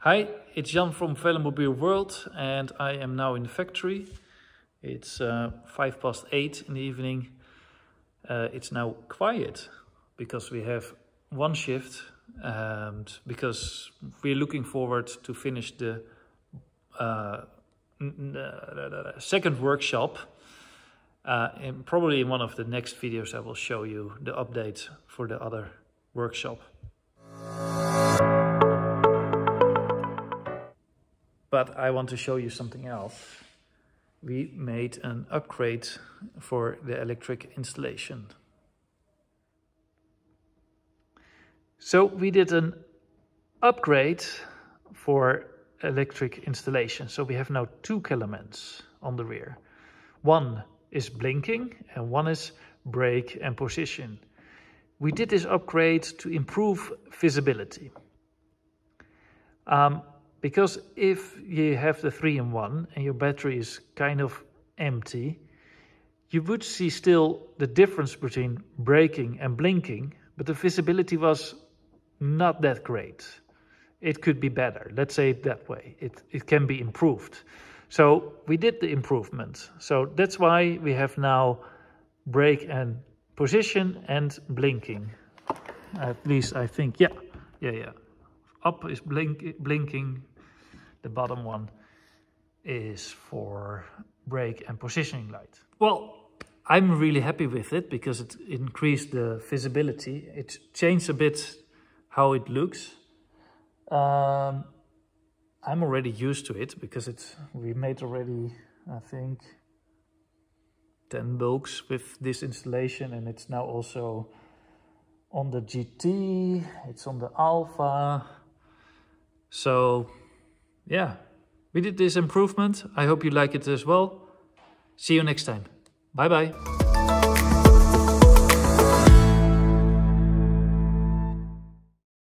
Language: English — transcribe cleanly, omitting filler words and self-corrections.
Hi, it's Jan from Velomobiel World and I am now in the factory. It's 8:05 in the evening. It's now quiet because we have one shift and because we're looking forward to finish the second workshop. And probably in one of the next videos I will show you the update for the other workshop. But I want to show you something else. We made an upgrade for the electric installation. So we did an upgrade for electric installation. So we have now two Kelemans on the rear. One is blinking and one is brake and position. We did this upgrade to improve visibility. Because if you have the 3-in-1 and your battery is kind of empty, you would see still the difference between braking and blinking, but the visibility was not that great. It could be better, let's say it that way. It can be improved. So we did the improvement. So that's why we have now brake and position and blinking. At least I think, yeah. Up is blinking. The bottom one is for brake and positioning light. Well, I'm really happy with it because it increased the visibility. It changed a bit how it looks. I'm already used to it because we made already, I think, 10 bulks with this installation, and it's now also on the GT, it's on the Alpha. So yeah, we did this improvement. I hope you like it as well. See you next time. Bye bye.